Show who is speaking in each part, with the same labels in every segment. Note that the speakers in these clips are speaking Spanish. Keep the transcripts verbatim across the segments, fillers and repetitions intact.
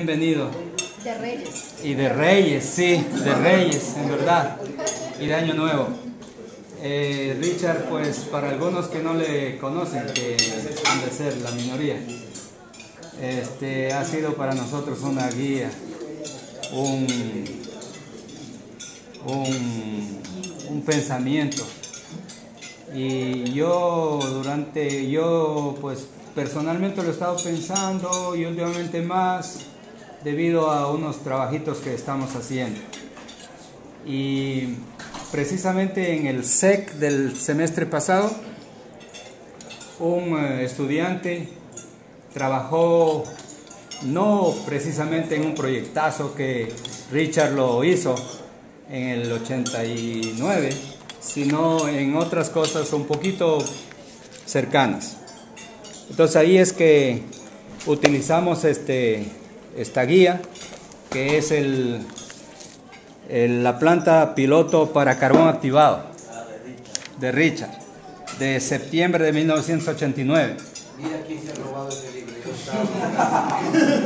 Speaker 1: bienvenido.
Speaker 2: De Reyes.
Speaker 1: Y de Reyes, sí, de Reyes, en verdad. Y de Año Nuevo. Eh, Richard, pues para algunos que no le conocen, que han de ser la minoría, este, ha sido para nosotros una guía, un, un, un pensamiento. Y yo durante, yo pues personalmente lo he estado pensando y últimamente más debido a unos trabajitos que estamos haciendo. Y precisamente en el S E C del semestre pasado, un estudiante trabajó no precisamente en un proyectazo que Richard lo hizo en el ochenta y nueve, sino en otras cosas un poquito cercanas. Entonces ahí es que utilizamos este, esta guía, que es el, el, la planta piloto para carbón activado de Richard, de septiembre de mil novecientos ochenta y nueve.
Speaker 3: Mira quién se ha robado ese libro. Yo estaba...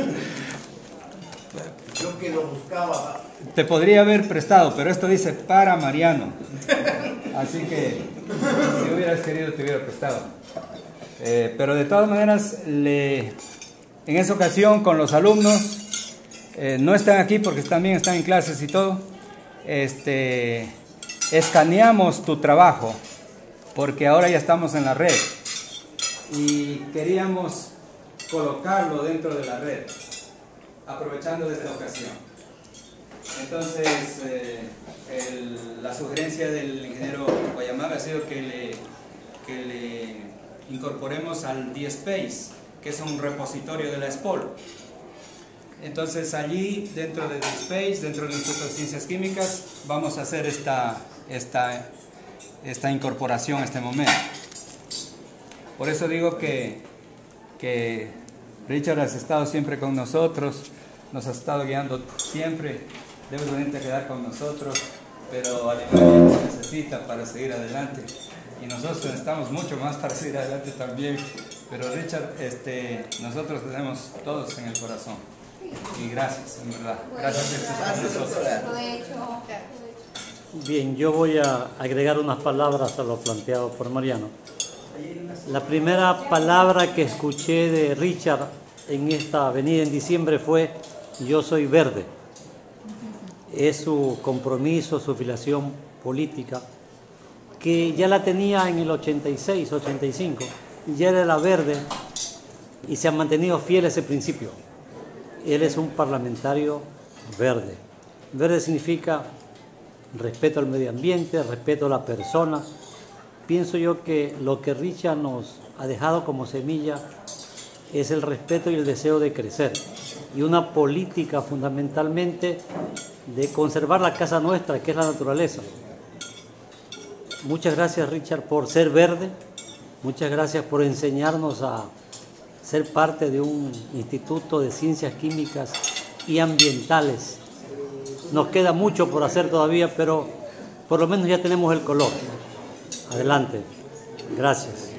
Speaker 3: Yo que lo buscaba.
Speaker 1: Te podría haber prestado, pero esto dice para Mariano. Así que si hubieras querido te hubiera prestado. Eh, pero de todas maneras, le, en esa ocasión con los alumnos, eh, no están aquí porque también están en clases y todo, este, escaneamos tu trabajo porque ahora ya estamos en la red y queríamos colocarlo dentro de la red, aprovechando de esta ocasión. Entonces, eh, el, la sugerencia del ingeniero Guayamaga ha sido que le, que le incorporemos al DSpace, que es un repositorio de la S P O L. Entonces allí, dentro de DSpace, dentro del Instituto de Ciencias Químicas, vamos a hacer esta, esta, esta incorporación a este momento. Por eso digo que, que Richard has estado siempre con nosotros, nos has estado guiando siempre, debes venirte a quedar con nosotros, pero Alemania nos necesita para seguir adelante. Y nosotros necesitamos mucho más para seguir adelante también, pero Richard, este, nosotros tenemos todos en el corazón. Y gracias, en verdad. Gracias por estar con nosotros.
Speaker 4: Bien, yo voy a agregar unas palabras a lo planteado por Mariano. La primera palabra que escuché de Richard en esta avenida en diciembre fue "yo soy verde". Es su compromiso, su filiación política, que ya la tenía en el ochenta y seis, ochenta y cinco, ya era la verde y se ha mantenido fiel a ese principio. Él es un parlamentario verde. Verde significa respeto al medio ambiente, respeto a la persona. Pienso yo que lo que Richard nos ha dejado como semilla es el respeto y el deseo de crecer y una política fundamentalmente de conservar la casa nuestra, que es la naturaleza. Muchas gracias, Richard, por ser verde. Muchas gracias por enseñarnos a ser parte de un instituto de ciencias químicas y ambientales. Nos queda mucho por hacer todavía, pero por lo menos ya tenemos el color. Adelante. Gracias.